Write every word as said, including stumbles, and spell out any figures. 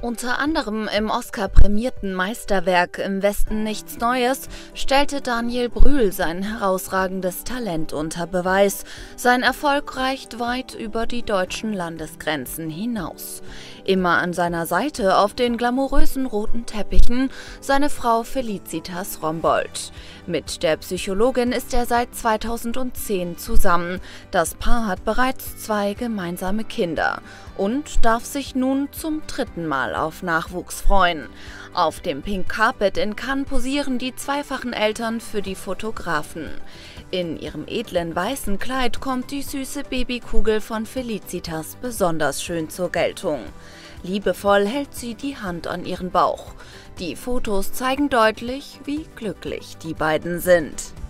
Unter anderem im Oscar-prämierten Meisterwerk Im Westen nichts Neues stellte Daniel Brühl sein herausragendes Talent unter Beweis. Sein Erfolg reicht weit über die deutschen Landesgrenzen hinaus. Immer an seiner Seite auf den glamourösen roten Teppichen seine Frau Felicitas Rombold. Mit der Psychologin ist er seit zweitausendzehn zusammen. Das Paar hat bereits zwei gemeinsame Kinder und darf sich nun zum dritten Mal auf Nachwuchs freuen. Auf dem Pink Carpet in Cannes posieren die zweifachen Eltern für die Fotografen. In ihrem edlen weißen Kleid kommt die süße Babykugel von Felicitas besonders schön zur Geltung. Liebevoll hält sie die Hand an ihren Bauch. Die Fotos zeigen deutlich, wie glücklich die beiden sind.